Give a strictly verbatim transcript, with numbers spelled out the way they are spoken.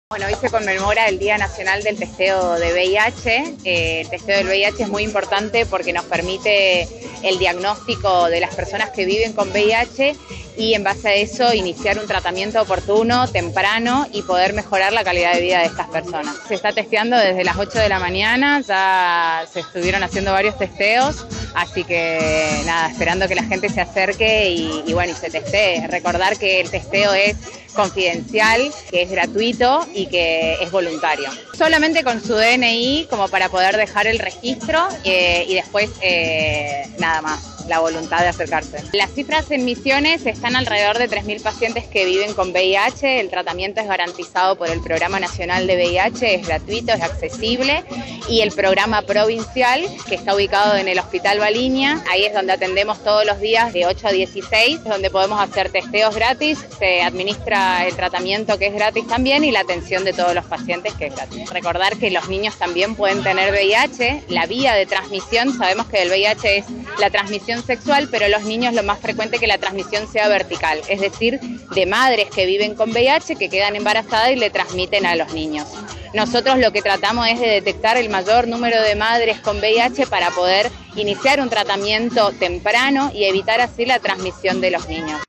Bueno, hoy se conmemora el Día Nacional del Testeo de V I H. Eh, el testeo del V I H es muy importante porque nos permite el diagnóstico de las personas que viven con V I H y en base a eso iniciar un tratamiento oportuno, temprano y poder mejorar la calidad de vida de estas personas. Se está testeando desde las ocho de la mañana, ya se estuvieron haciendo varios testeos, así que nada, esperando que la gente se acerque y, y bueno, y se testee. Recordar que el testeo es confidencial, que es gratuito y que es voluntario. Solamente con su D N I como para poder dejar el registro eh, y después eh, nada más, la voluntad de acercarse. Las cifras en Misiones están alrededor de tres mil pacientes que viven con V I H. El tratamiento es garantizado por el Programa Nacional de V I H, es gratuito, es accesible, y el programa provincial, que está ubicado en el Hospital Baliña, ahí es donde atendemos todos los días de ocho a dieciséis, donde podemos hacer testeos gratis, se administra el tratamiento que es gratis también y la atención de todos los pacientes que es gratis. Recordar que los niños también pueden tener V I H, la vía de transmisión, sabemos que el V I H es la transmisión sexual, pero los niños lo más frecuente es que la transmisión sea vertical, es decir, de madres que viven con V I H, que quedan embarazadas y le transmiten a los niños. Nosotros lo que tratamos es de detectar el mayor número de madres con V I H para poder iniciar un tratamiento temprano y evitar así la transmisión de los niños.